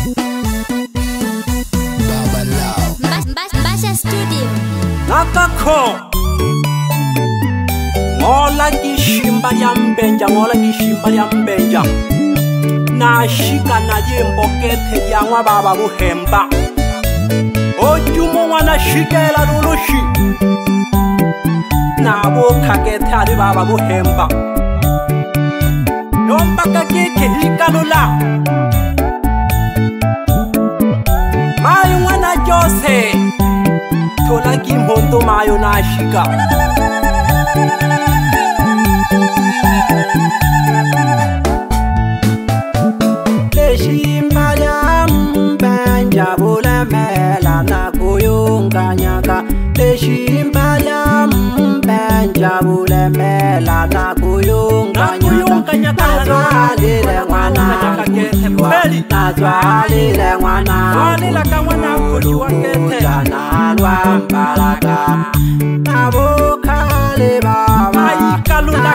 Basha Studio. Nakakho ngola kishimba ya mbenja, ngola kishimba ya mbenja na shika na yimbokethe ya ngwa baba buhemba ojumo mwana shikela lulushi na bokakethe ali baba buhemba yomba kakeke likalula mayo mwana Jose tola kimhondo mayo na shika Leshimba ya mbenja bulemela na kuyunganyaka. Leshimba ya mbenja bulemela na kuyunganyaka. Nazwalile mwana kujiwa, nazwalile mwana kujiwa na lwambalaka nabukale baba ikalula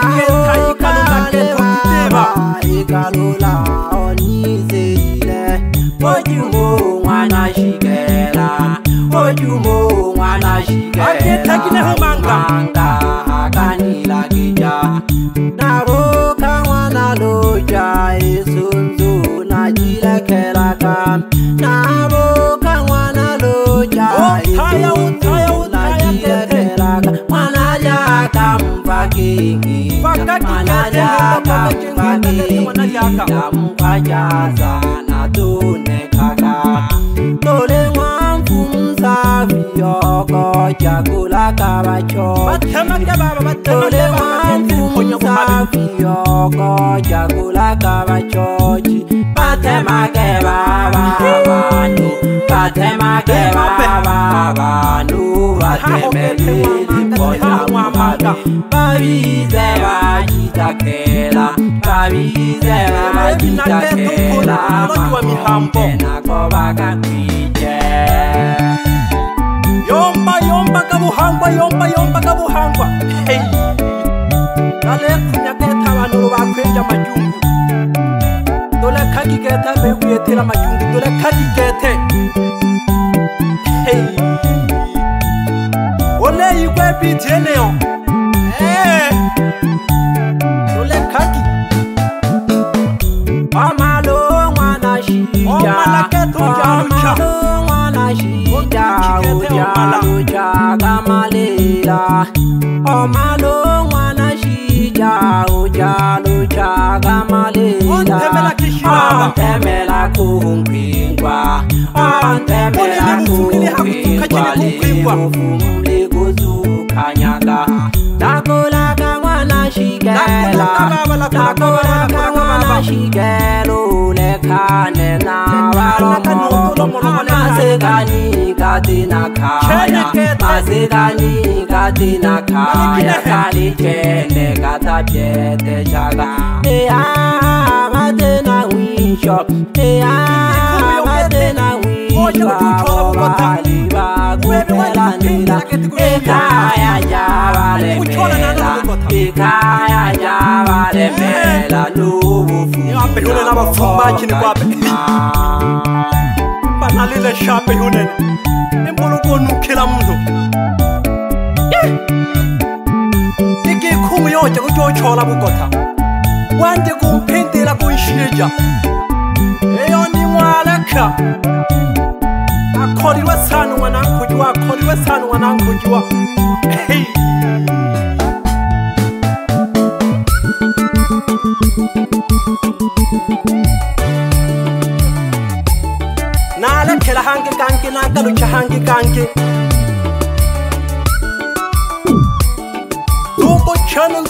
ikalula onizile ojumo mwana shigela ojumo mwana shigela manga akanila kija nabuka mwana loja isunzu na jilekelaka nabuka mwana loja isunzu na jilekelaka mwana jaka mpakiki mwana jaka mpakiki na mpajaza na tunekaka tole mwamfu msafi yoko chakula kabacho tole mwamfu msafi yoko chakula kabachochi patemake baba banu patemake baba banu patemelili pona mwamaka babize bajitakela babize bajitakela mamena kobaka kwije yomba kabuhangwa yomba kabuhangwa hey dale kunyaketa abantu bakwenja majungu dole kagigeta beguyetela majungu dole kagigete hey ole yikwe biteneo dole kagi amalo mwana shija amalo mwana shija uja kamalela amalo mwana shija uja kamalela antemela kumpingwa antemela kumpingwa mufumli kuzukanyaka nakolaka mwana shigela nakolaka mwana shigelo lekane na balomo mazegani katina kaya mazegani katina kaya kalikene katabyete jaga eya matena wisho eya matena wisho abali bakupelanila ekaya jabale ikaya jabale mela nubufu yapehune n'abafumba kini kwabe banalile shape hune imbuluko nukila muntu iki kumu yoje kujochola bugota wanje kumpindira kunshija eyo ni mwalaka akoliwe sana wanankujwa hey nale kela hangi kangi nagalucha hangi kangi ndugu chano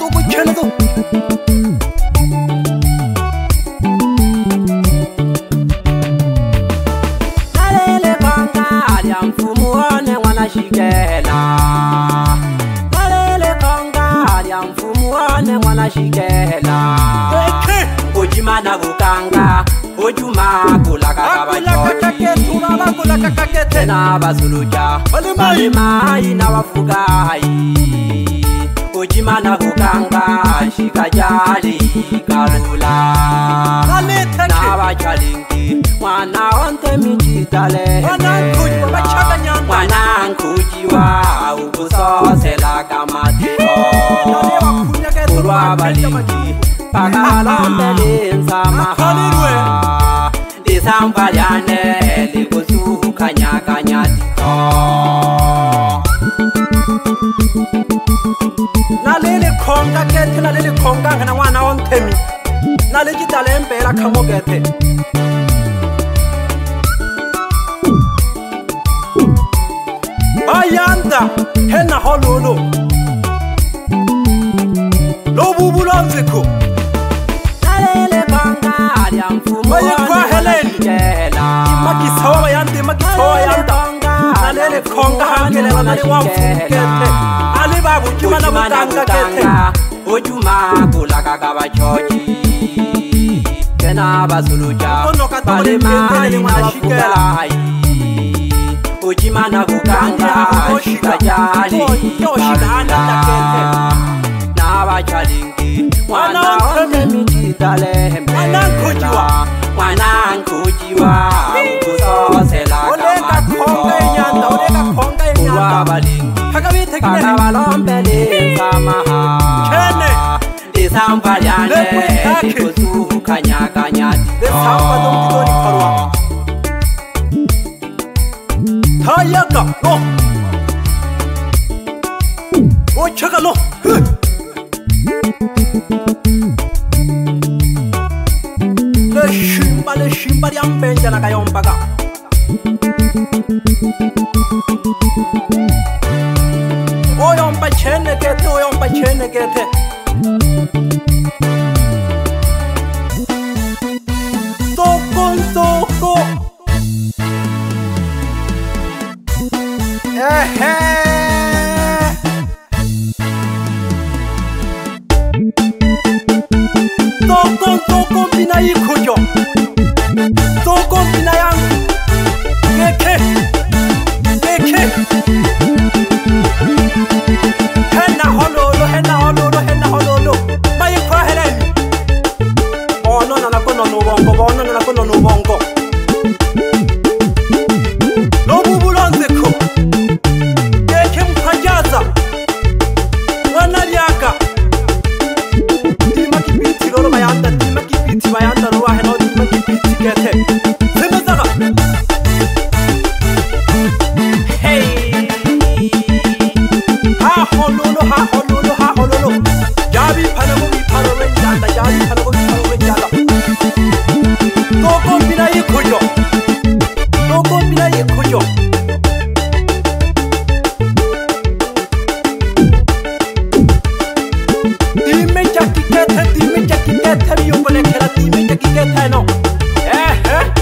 nalele kanga alia mfumuone mwana shigela nalele kanga alia mfumuone mwana shigela ojimana bukanga ojuma kulaka kabachochi na basuluja balimai na wafugai ojimana bukanga shikajali kalula na bachalingi mwana mitale mwana nkujiwa ubusosela kamatiko ulwa balingi pakalambele nzamaha lisambalyane likusukanyakanyatiko nalele khonga kethe nalele khonga ngana mwana onthemi nale kitale empela khamo kethe bayanda hena hololo lobubulonziko nalele khonga alyamfumo bayikwa heleni makisawa bayande makisawa yanda nalele khonga hangelela nale wamfukethe ali babu jimana butanga kethe ojuma kulaka kabachoji kena basuluja balema inashikela ojimana bukanga shikajali na bachalingi mwana ontemijitale mwana nkujiwa kusosela kulwa balingi pakabalombele samaha lisambalyane likusukanyakanyatiko Hayaka lo Ochaka lo Le shimba yambenja na kayombaga Oyomba chene kete Toko Toko bina ikujo Toko bina yang Geke Hena hololo Mayikwa heleni Ono nanakono nubongo Lobubulonzeko Geke mkajaza Wanaryaka Dima kipiti lolo bayanda ruwa heno dima kipiti gete Zimezaga Hey Ha hololo Jabi panago renjanda Toko bina yikujo Dime jakikete biyongolekela dime jakikete no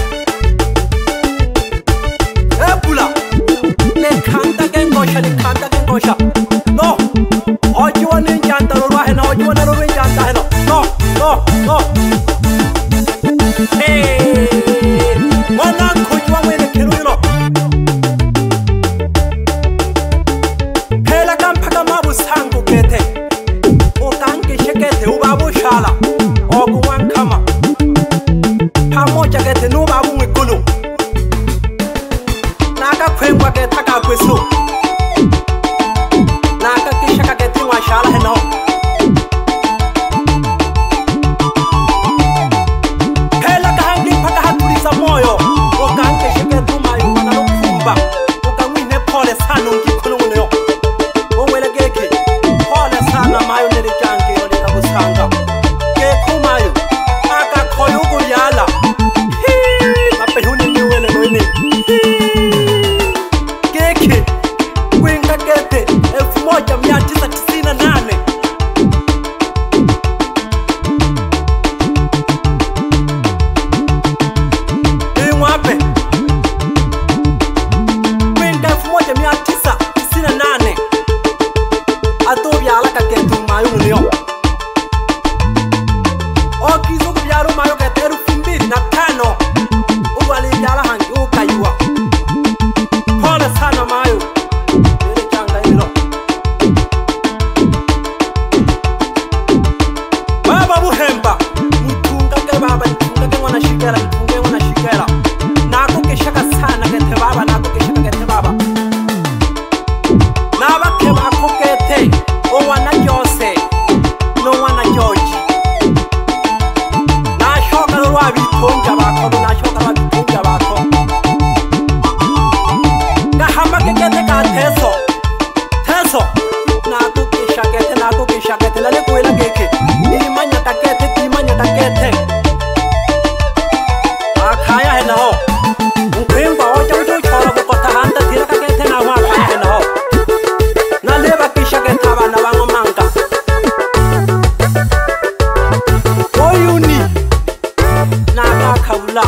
kabula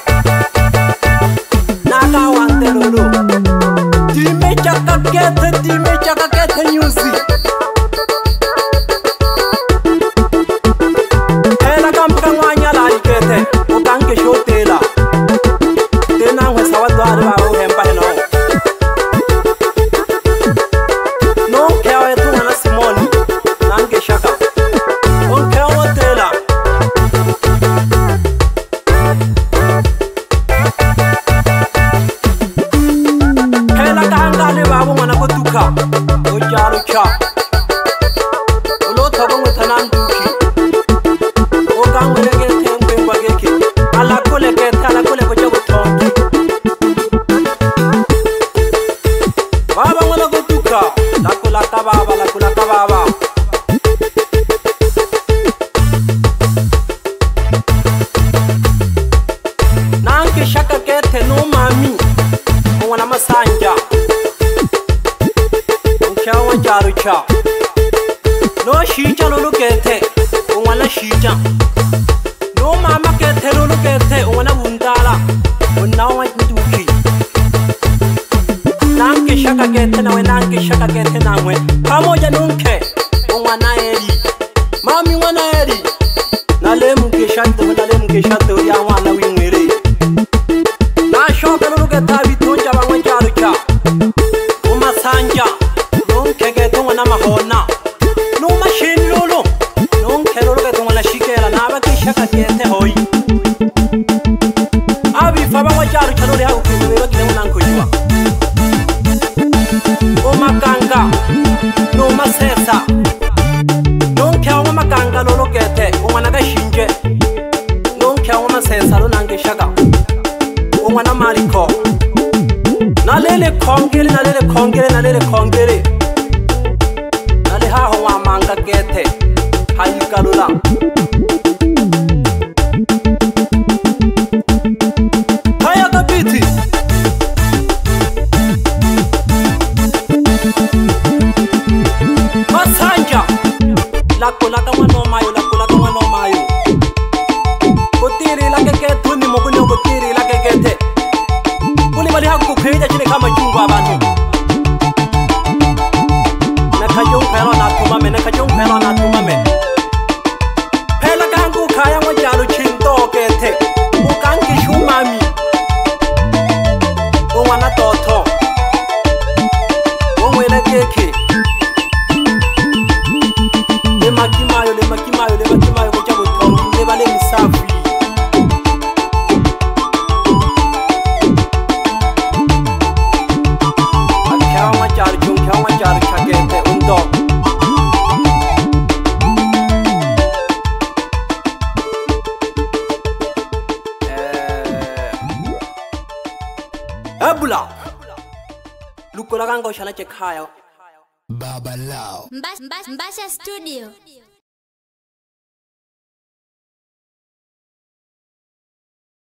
Naka wante lulu Dime chaka kete nyuzi Hela kampuka mwanya la ikete Ukanke shotela Tena ngwe sawadwari wa uhemba heno No kea wetu wana Simoni Nange shaka Onkea wotela Hela kahangale babu mwana kutuka Ojalo cha Ulo togo mwetana nduki Oka mwelege tempe mbageke Ala kule kete ala kule kuja kutongi Baba mwana kutuka Lakula kababa Nanke shaka kete no mami Mwana masanja Mchawa jarucha No shija lulu kete Mwana shija No mama kete lulu kete Mwana bundala Unawa nduki Nanke shaka kete nawe nanke shaka kete nawe Pamoja nunke Mwana eri Mami mwana eri Nale mke shato ya mwana wingwere Na shoka lulu keta bitunja bangwe jarucha Umasanja Nunke kete mwana mahona Numa shin lulu Nunke lulu kete mwana shikera Naba kishaka kete hoi Abi faba mwa jarucha lulu ya ukizubero kile mwana nkujua Umakanga Numa sesa Nunke wa makanga lulu kete Mwana gashinje Nunke wa masesa lulu nange shaka Mwana mariko Nalele kongere Nale haho wa manga kete Hayikalula Haya kapiti Masanja Lakulaka wano mayo Kutiri lake ketu ni mokuni kutiri lake kete Kuli mali haku kukhida chile kama chungu abantu Nakajong pero na tumame Pela kangu kaya mwajalu chinto kete Ukanki shumami Uwana toto Umwele keke Lema kimayo Kujabu tongi Leba le misafi Kyawa jaru chagete undo Abula Lukola kango shana chekhayo Mbasha Studio